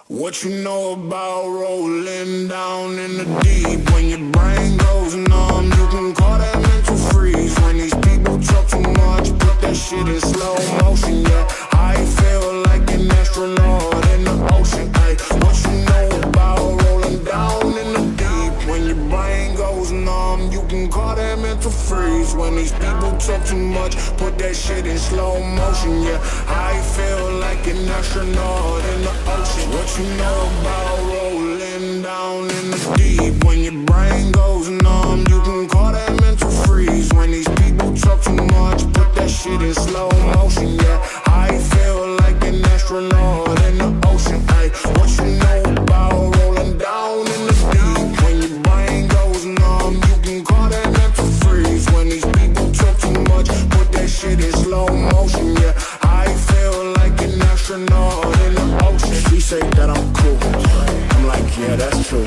What you know about rolling down in the deep? When your brain goes numb, you can call that mental freeze. When these people talk too much, put that shit in slow motion. Yeah, I feel like an astronaut in the ocean. Ay, what you know about rolling down in the deep? When your brain goes numb, you can call that mental freeze. When these people talk too much, put that shit in slow motion. Yeah, I feel like an astronaut in the ocean. What you know about rolling down in the deep? When your brain goes numb, you can call that mental freeze. When these people talk too much, put that shit in slow motion. Yeah, I feel like an astronaut in the ocean. Ay, what you know about rolling down in the deep? When your brain goes numb, you can call that mental freeze. When these people talk too much, put that shit in slow motion. Yeah, I feel like an astronaut in the ocean. She say that I'm cool, I'm like, yeah, that's true.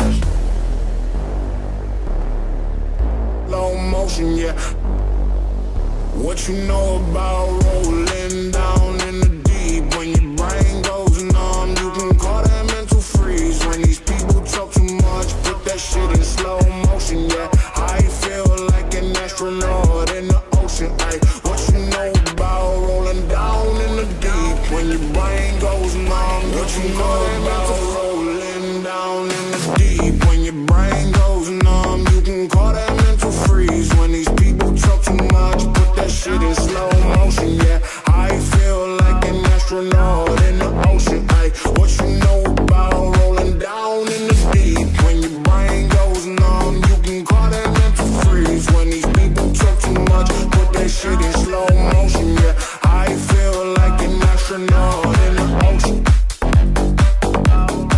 Slow motion, yeah. What you know about rolling down in the deep? When your brain goes numb, you can call that mental freeze. When these people talk too much, put that shit in slow motion, yeah. I feel like an astronaut in the ocean. Ay, what you know about rolling down in the deep? When your brain goes numb, what you know about rolling down in the deep? When your brain goes numb, you can call that mental freeze. When these people talk too much, put that shit in slow motion, yeah. I feel like an astronaut in the ocean. Ay, what you know about rolling down in the deep? When your brain goes numb, you can call that mental freeze. When these people talk too much, put that shit in slow motion, yeah. I feel like an astronaut in the ocean.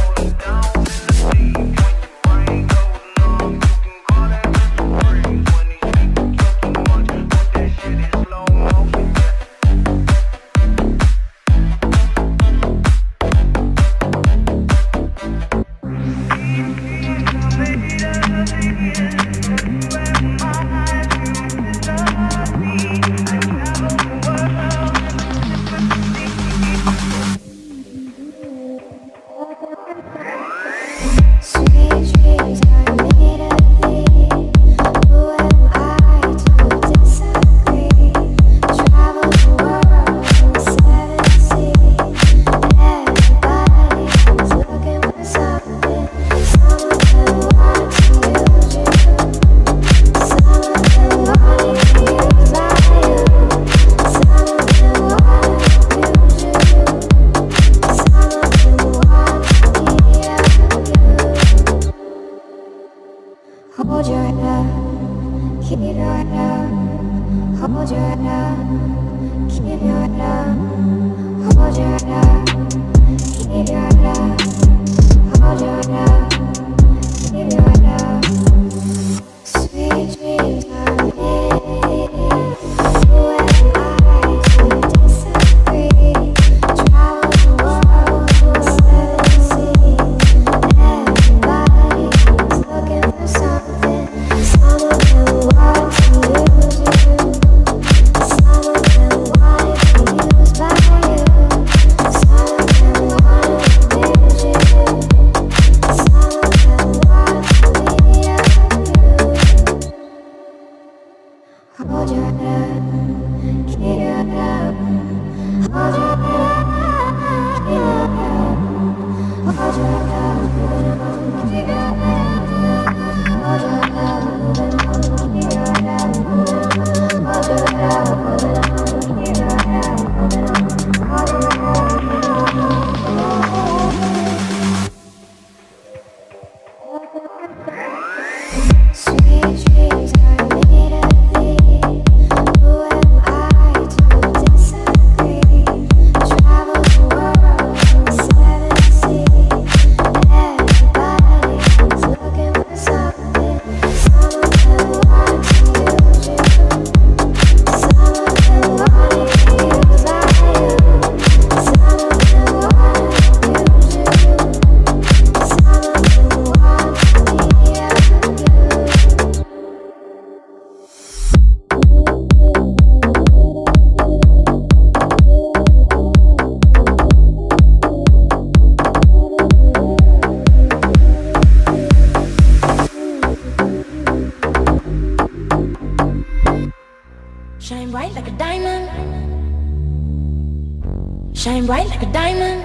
Shine bright like a diamond.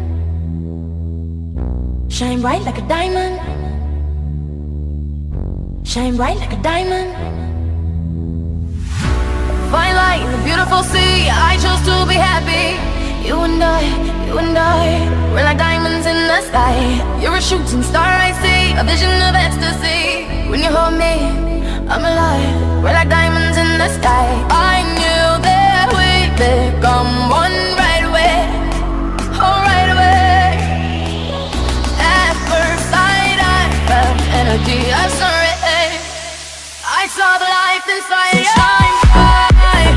Shine bright like a diamond. Shine bright like a diamond. Fine light in the beautiful sea. I chose to be happy. You and I, we're like diamonds in the sky. You're a shooting star I see, a vision of ecstasy. When you hold me, I'm alive. We're like diamonds in the sky. I knew that we'd become one right away. Oh, right away. At first sight, I felt energy of sun rays. I saw the life inside you. Shine bright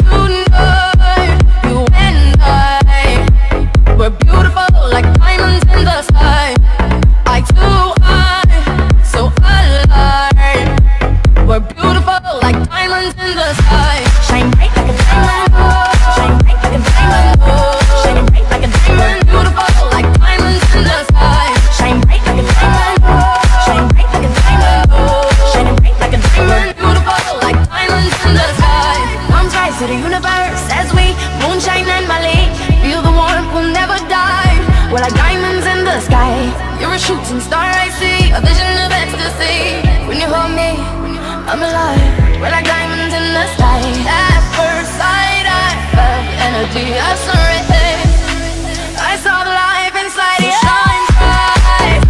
tonight. You and I, we're beautiful like diamonds in the sky. Eye to eye, so alive. We're beautiful like diamonds in the sky. Shine bright like a diamond. Shine bright like a diamond. Shine bright like a diamond. Beautiful like diamonds in the sky. Shine bright like a diamond. Shine bright like a diamond. Shine bright like a diamond. Beautiful like diamonds in the sky. Arms rise to the universe as we moonshine and Mali. Feel the warmth, we'll never die. We're like diamonds in the sky. You're a shooting star I see, a vision of ecstasy. When you hold me, I'm alive. We're like diamonds in the sky. At first sight, I felt energy of sun rays. I saw the life inside you. Shine bright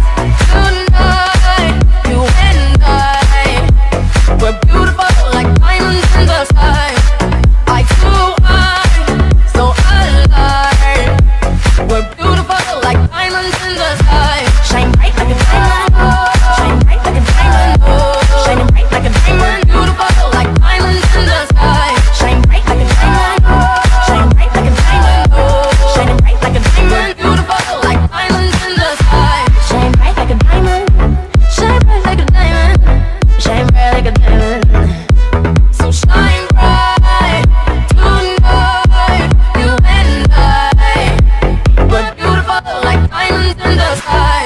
tonight. You and I, we're beautiful like diamonds in the sky. Eye to eye, so alive. We're beautiful like diamonds in the sky. Shine bright like a diamond. Shine bright like a diamond. Shining bright like a diamond. Beautiful like diamonds in the sky. Shine bright like a diamond. Shine bright like a diamond. Shining bright like a diamond. Beautiful like diamonds in the sky. Shine bright like a diamond. Shine bright like a diamond. Shine bright like a diamond. So shine bright tonight. You and I, we're beautiful like diamonds in the sky.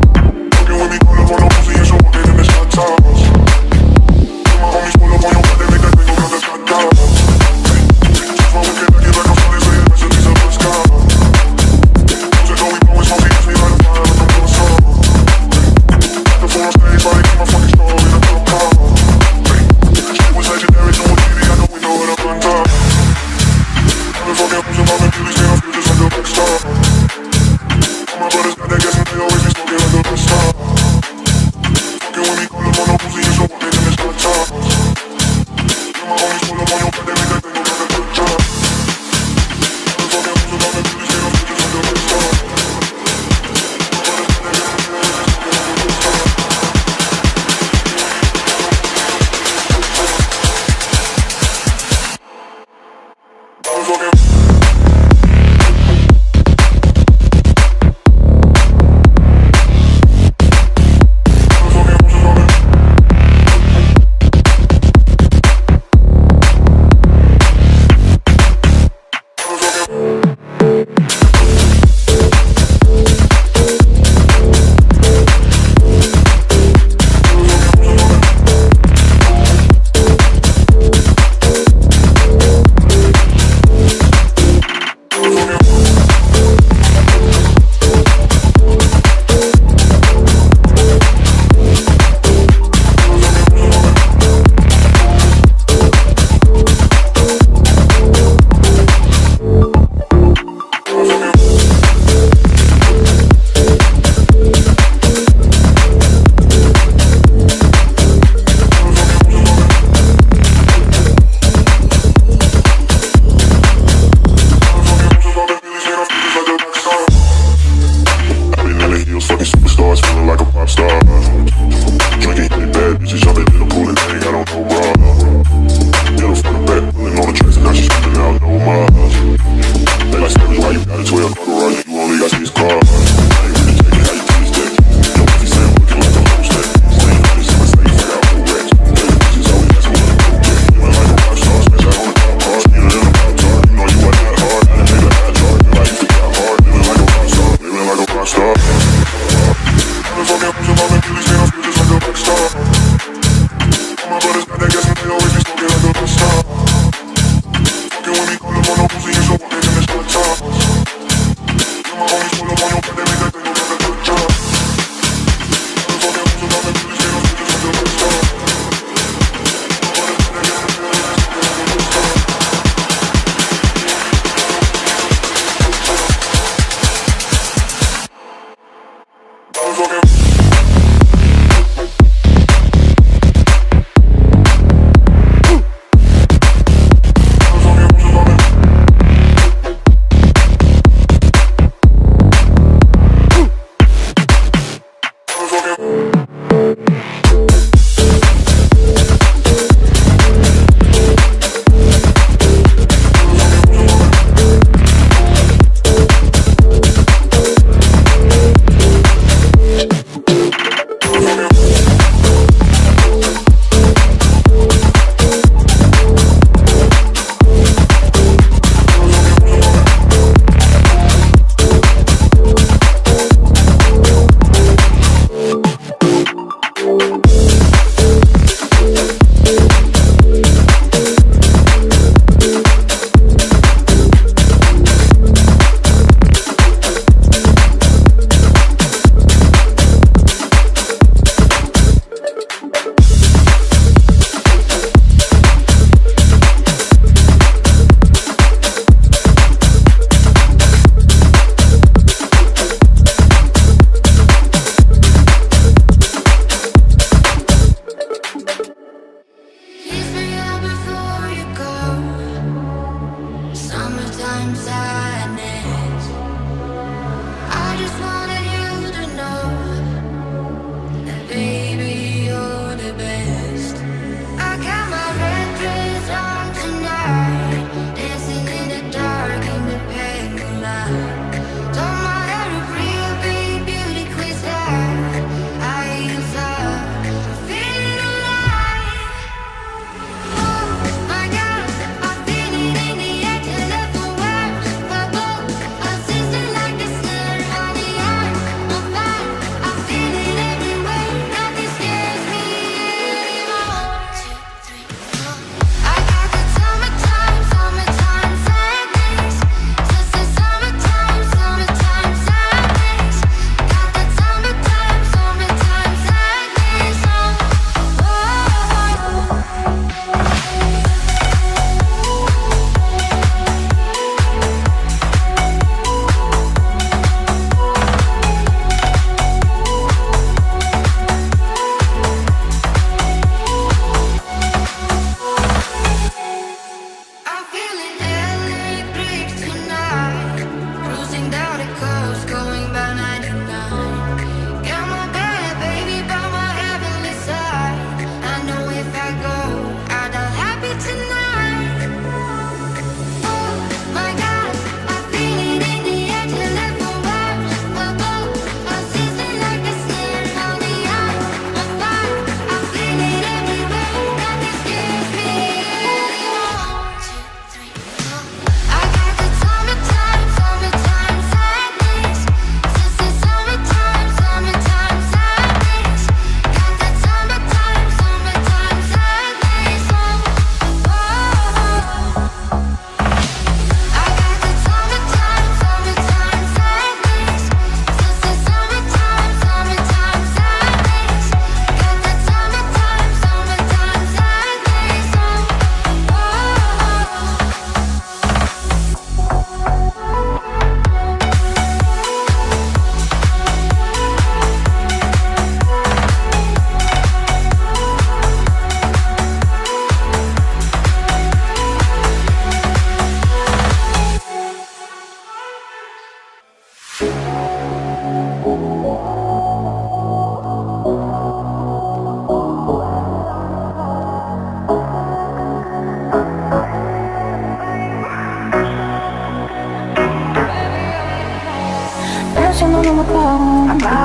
Homies pull up on your pussy and so walking in the shot toss. My homies pull up on your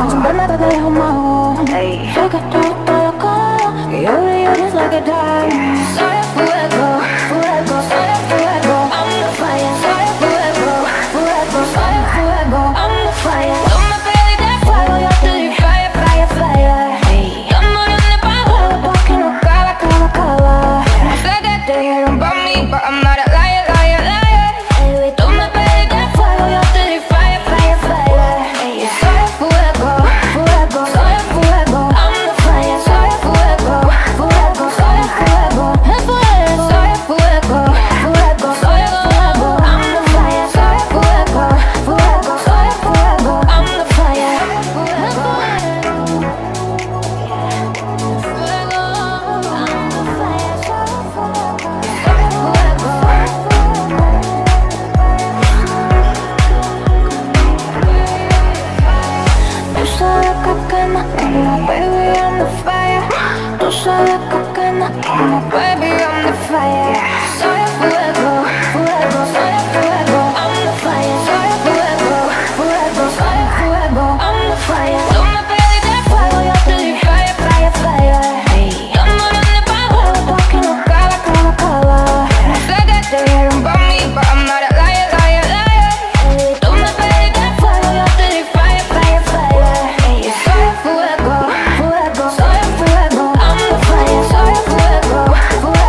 Siempre me dejo más. Sé que tú estás loca y yo brillo just like a diamond. Soy el fuego, fuego, soy el fuego. I'm the fire, soy el fuego, fuego, soy el fuego. I'm the fire. Tú me pediste fuego, yo te di fire, fire, fire. Estamos en el bajo, porque no cala, cala, cala. Sé que te dieron pa' mí, but I'm not a liar, liar, liar. Tú me pediste fuego, yo te di fire, fire, fire. Soy el fuego, fuego, soy el fuego. I'm the fire, soy el fuego, fuego, soy el fuego. El fuego, soy el fuego, fuego, soy el fuego. I'm the fire, soy el fuego, fuego, soy el fuego. I'm the fire, fuego. Tú sabes que quema, baby, I'm the fire. Tú sabes que quema, baby, I'm the fire. Soy el fuego, fuego, soy el fuego. I'm the fire, soy el fuego, fuego, soy el fuego. I'm the fire. Tú me pediste fuego, yo te di fire, fire, fire. Estamos en el bajo, porque no cala, cala, cala. Sé que te dieron pa' mí, but I'm not a liar, liar, liar. Tú me pediste fuego, yo te di fire, fire, fire. Soy el fuego, fuego, soy el fuego. I'm the fire, soy el fuego, fuego.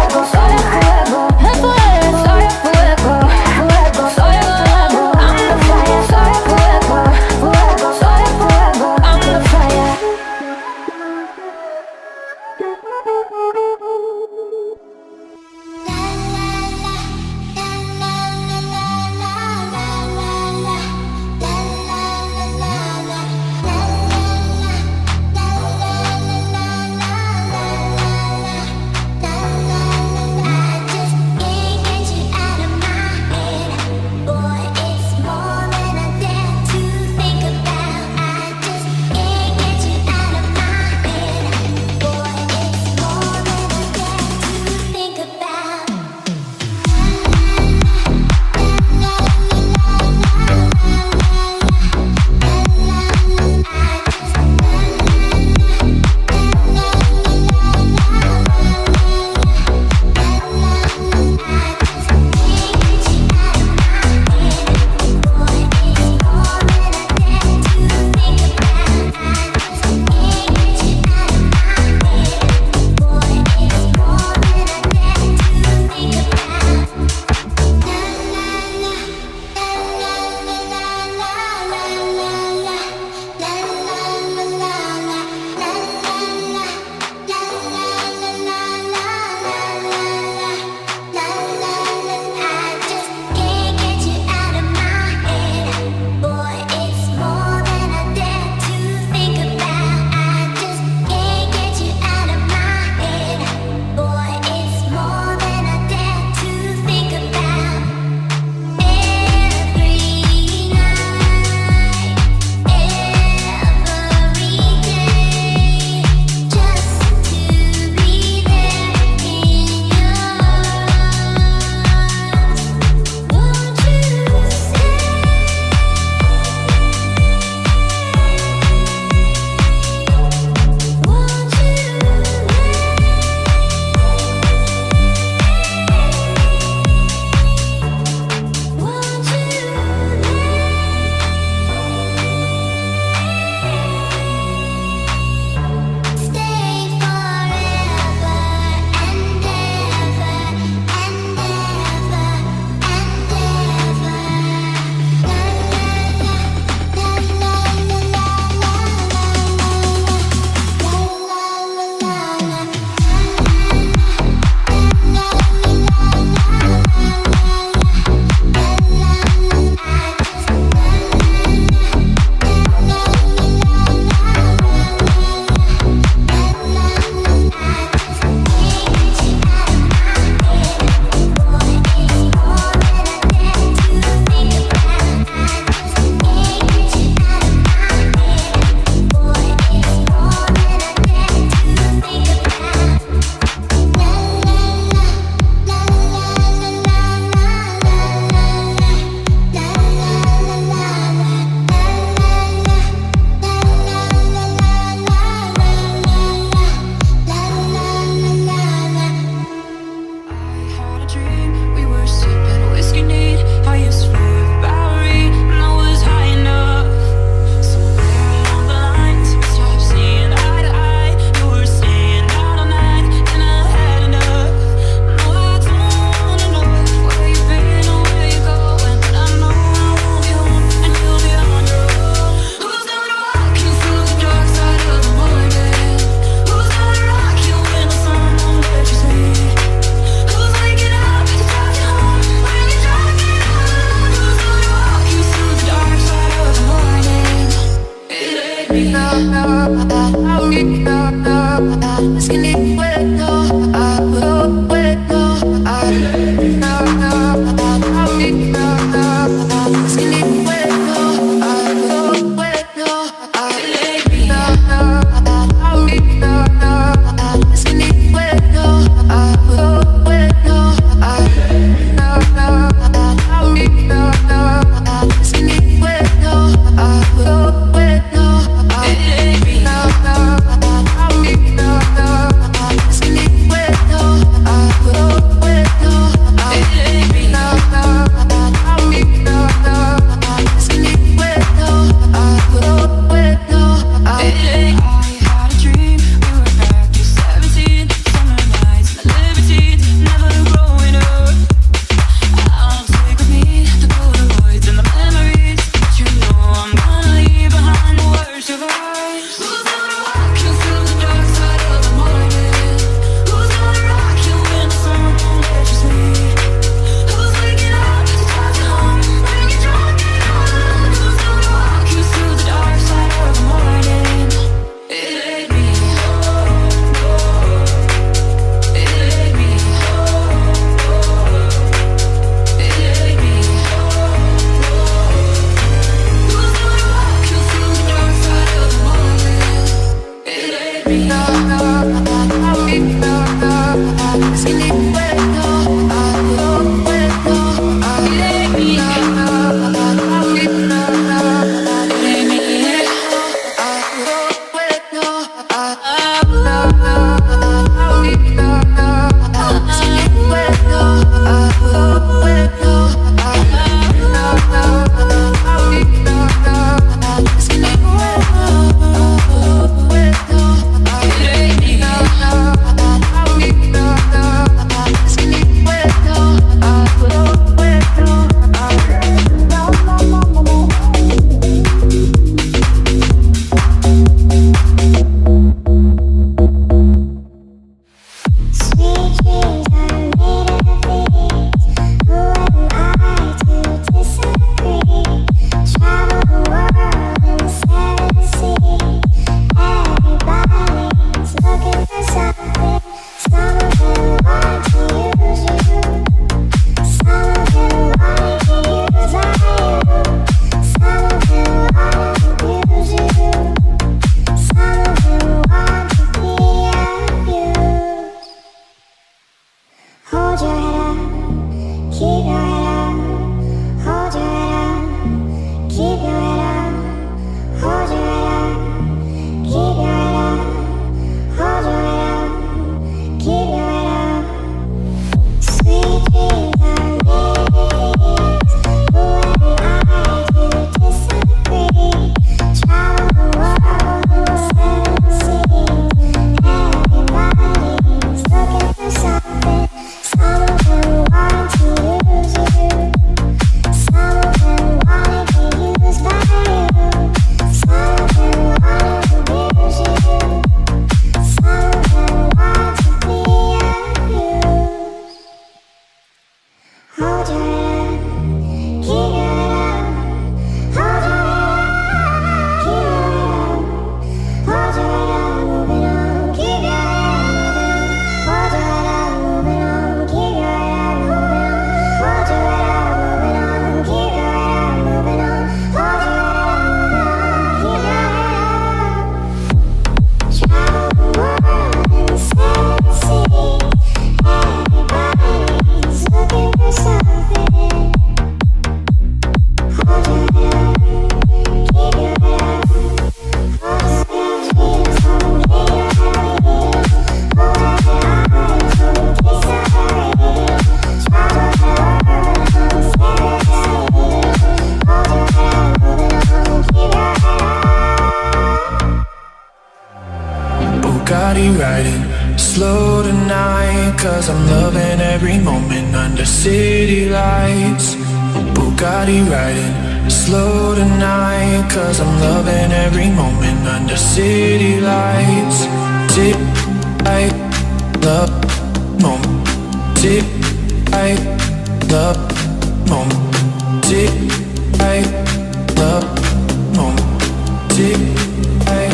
Slow tonight, cause I'm loving every moment under city lights. Bugatti riding. Slow tonight, cause I'm loving every moment under city lights. Tip, I love moment. Tip, I love moment. Tip, I love moment. Tip, I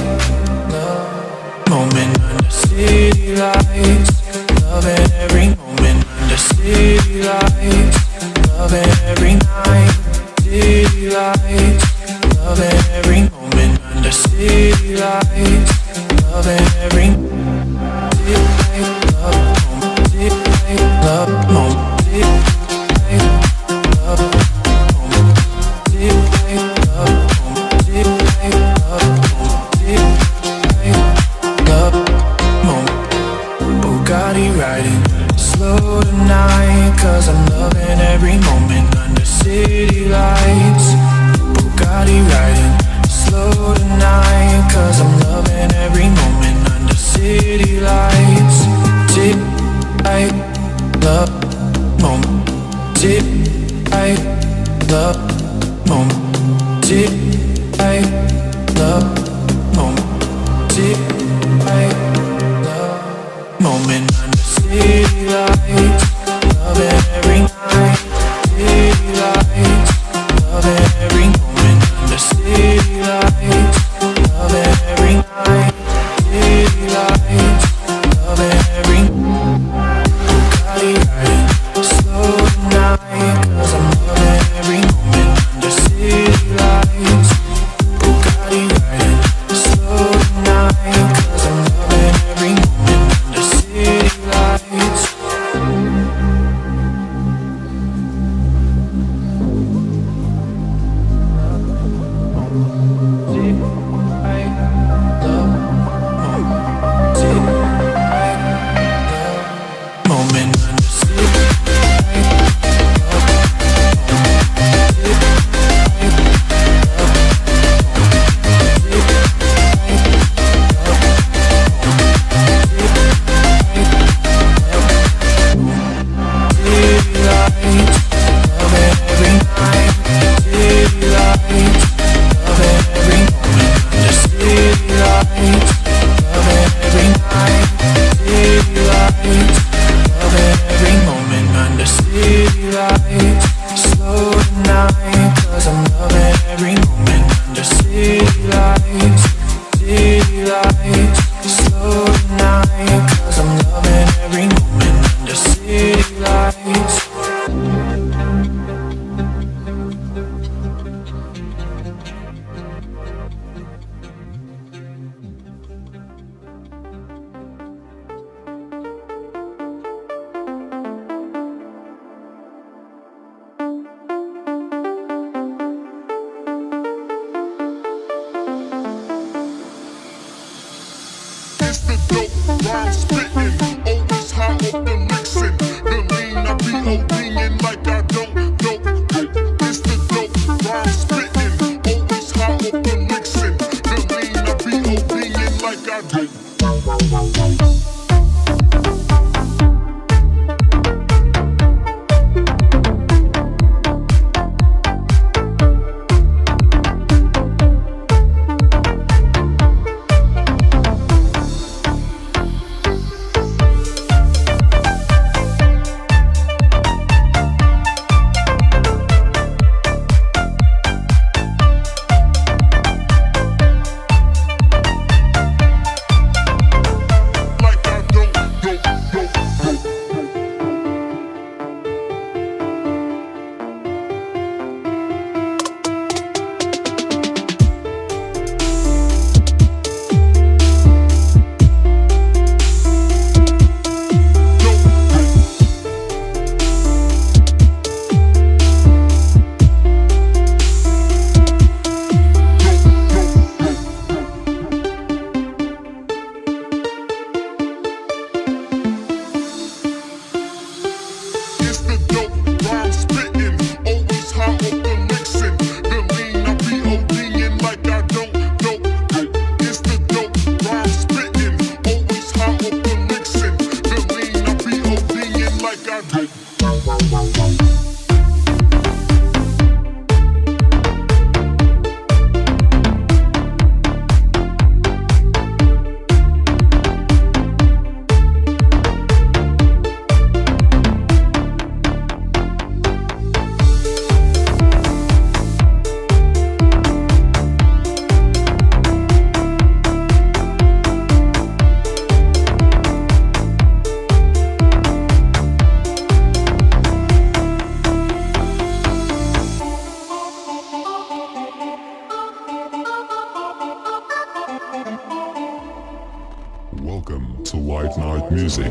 love moment under city lights. Loving every moment under city lights. Loving every night. City lights. Loving every moment under city lights. Loving every tip, I love moment. Tip, I love moment. Tip, I love moment. Tip, I love moment. Tip, I love moment. Tip, I love moment. Bugatti riding. Slow tonight, cause I'm loving every moment under city lights. Bugatti riding. Slow tonight, cause I'm loving every moment under city lights. Tip, I love moment. Tip, I love moment. Tip, I love moment. Tip, I love moment under city lights. Loving every night. City lights. Loving every moment under city lights. Loving every night. City lights. Loving every Bugatti riding. Slow tonight, cause I'm loving every moment under city lights. Bugatti riding. Slow tonight, cause I'm loving every moment under city lights. White Night Music.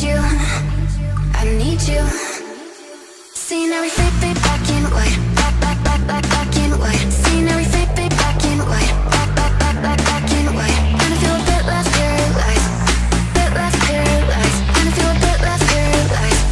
you, I need you. Scenery fade black and white, black and white. Scenery fade black and white, black and white. And I feel a bit less paralyzed, and I feel a bit less paralyzed.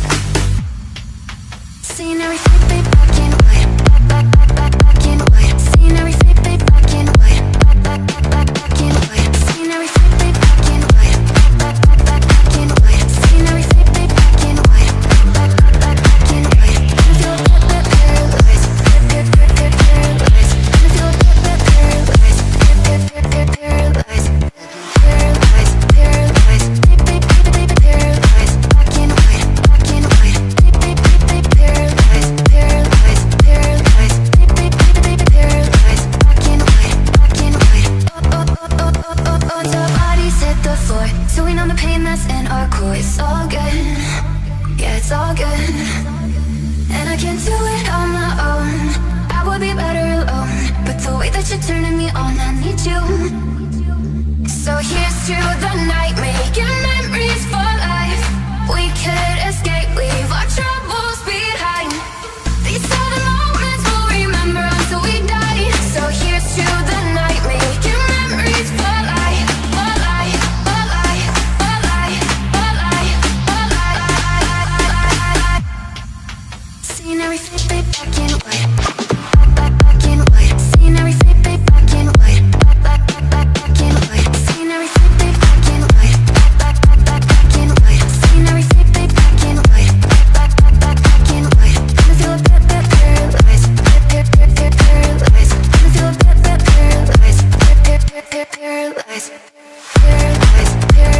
Scenery fade black and white, black and white. Scenery fade black and white, black and white. Scenery fade black and white, black and white. Scenery fade black and white, black and white. And I feel a bit paralyzed, paralyzed. And I feel a bit paralyzed, paralyzed, paralyzed, paralyzed, paralyzed. Black and white, black and white. Paralyzed, paralyzed, paralyzed. Paralyzed, black and white, black and white. Till our bodies hit the floor, so we numb the pain that's in our core. It's all good, yeah, it's all good. And I can't do it on my own, I would be better alone. But the way that you're turning me on, I need you. So here's to the night, making memories for life. We could escape, leave our troubles behind. These are the moments we'll remember until we die. So here's to the night, making memories for life, for life, for life, for life, for life, for life. Scenery fade black and white, black and white. Scenery fade black and white, black and white. Scenery fade black and white, black and white. Scenery fade black and white, black and white. And I feel a bit paralyzed, paralyzed. And I feel a bit paralyzed, paralyzed, paralyzed, paralyzed.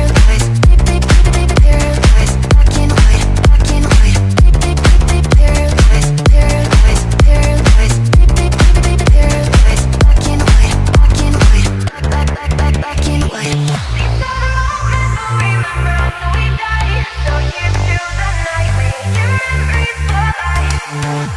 Paralyzed, black and white, black and white. Paralyzed, paralyzed, paralyzed. Paralyzed, black and white, black and white, black and white. These are the moments we'll remember until we die. So here's to the night, making memories for life.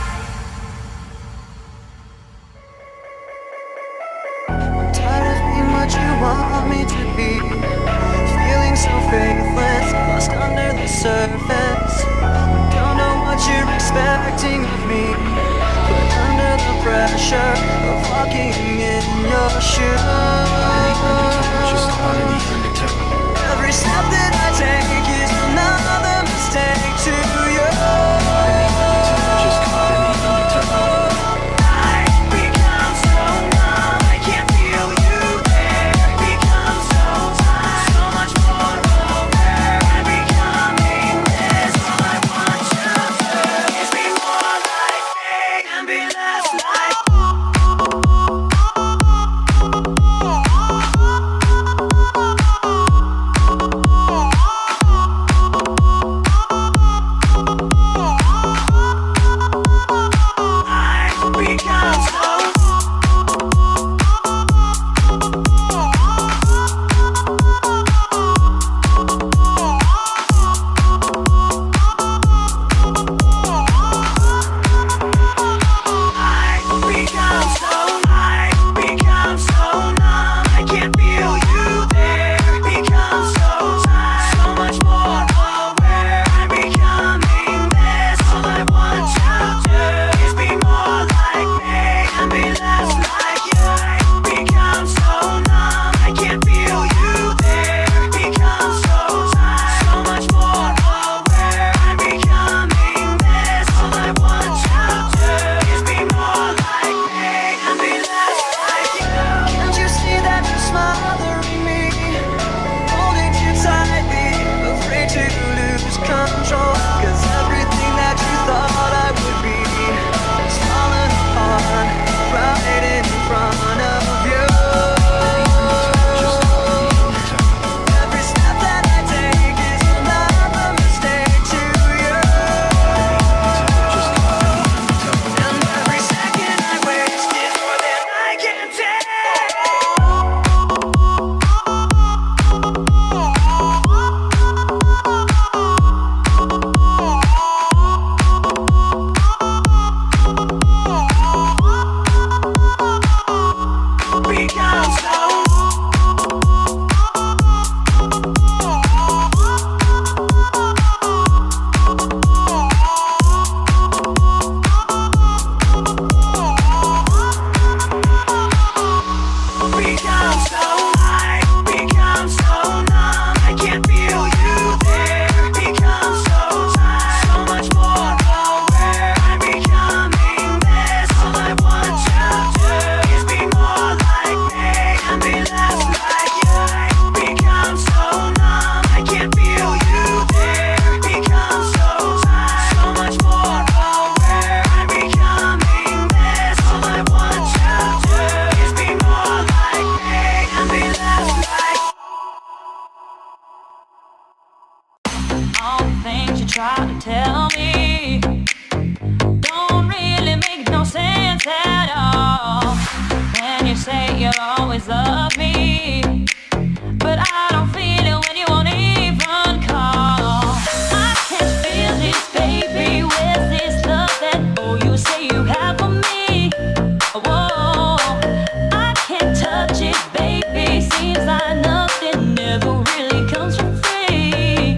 Tired of being what you want me to be, feeling so faithless, lost under the surface. Don't know what you're expecting of me, but under the pressure of walking in your shoes, every step that I take is another mistake to you. All the things you try to tell me don't really make no sense at all. When you say you'll always love me, but I don't feel it when you won't even call. I can't feel this, baby. Where's this love that, oh, you say you have for me? Whoa, I can't touch it, baby. Seems like nothing ever really comes for free.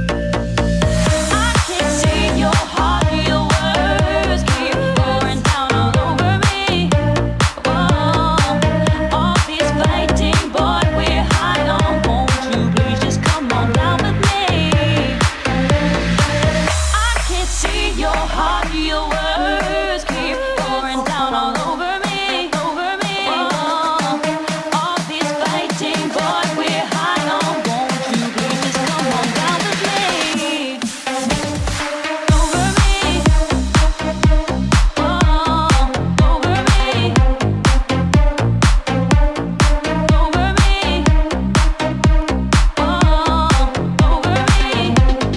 I can't see your heart, your words keep pouring down all over me. Whoa, all this fighting, boy, we're high on. Won't you please just come on down with me? I can't see your heart, your words keep pouring down all over me, over me. Whoa, all this fighting, boy, we're high on. Won't you please just come on down with me? Over me. Whoa, over me. Over me. Whoa, over me.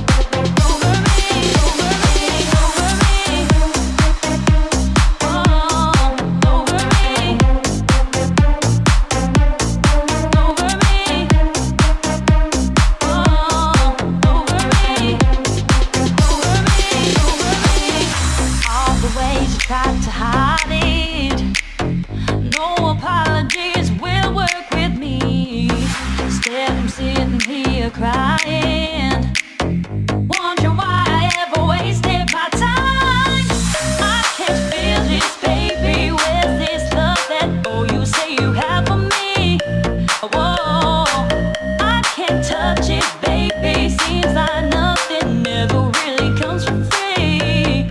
All the ways you tried to hide it, no apologies will work with me. Instead I'm sitting here crying, wondering why I ever wasted my time. I can't feel this, baby. Where's this love that, oh, you say you have for me? Whoa, I can't touch it, baby. Seems like nothing ever really comes for free.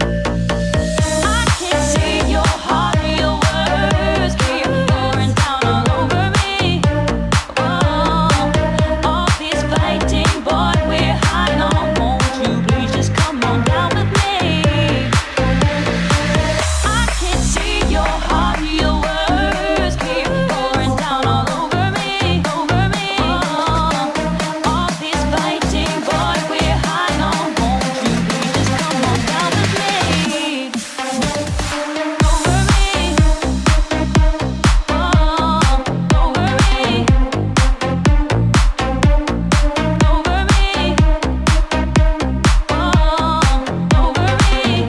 I can't see your heart, your words keep pouring down all over me. Whoa, all this fighting, boy, we're high on. Won't you please just come on down with me? I can't see your heart, your words keep pouring down all over me, over me. Whoa, all this fighting, boy, we're high on. Won't you please just come on down with me? Over me. Whoa, over me. Over me. Whoa, over me.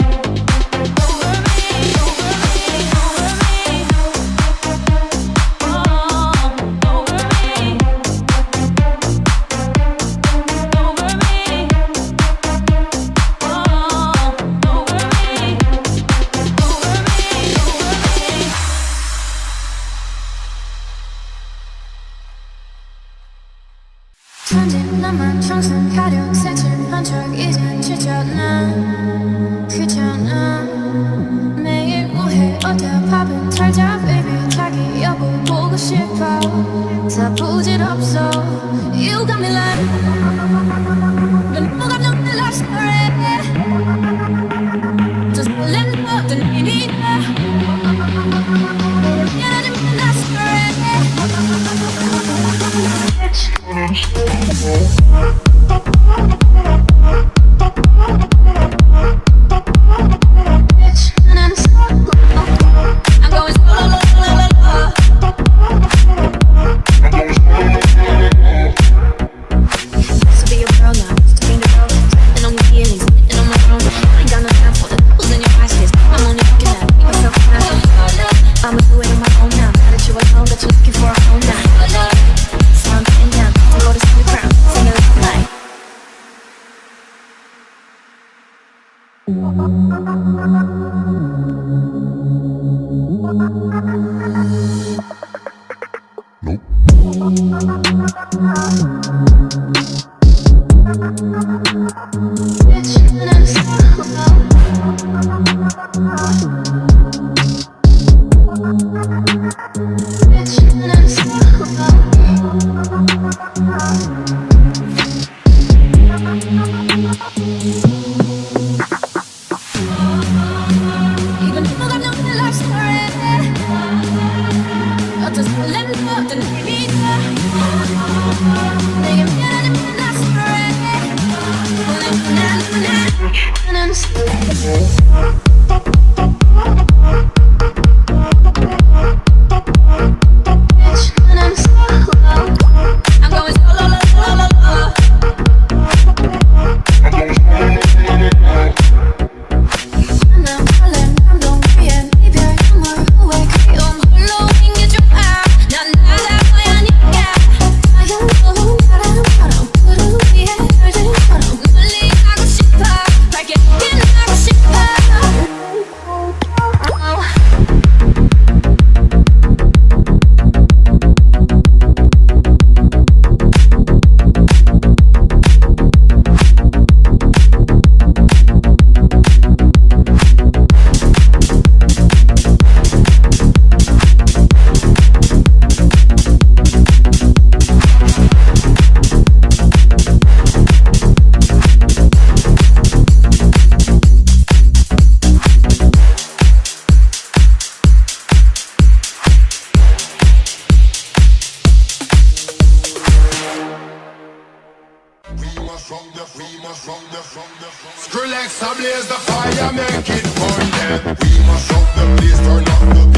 천진 나만 청순 가련 새침한 척 이젠 지쳤나 귀찮아 매일 뭐해 어때 밥은 잘자 baby 자기 여보 보고 싶어 다 부질없어 You got me like 넌 뭐가 너무 love story Just let love the need 미안하지만 love story I'm going solo, So be a girl now, to be the girl, and on your feelings, and on my own. I ain't got no time for the holes in your eyes, I'm only looking at myself now. I'ma do it on my own now. Now that you alone, that you're looking for a home now. So I'm getting down, I'll go to see the crowd, sing it all night. Skrillex ablaze the fire, make it burn, yeah. We must up the place, turn up the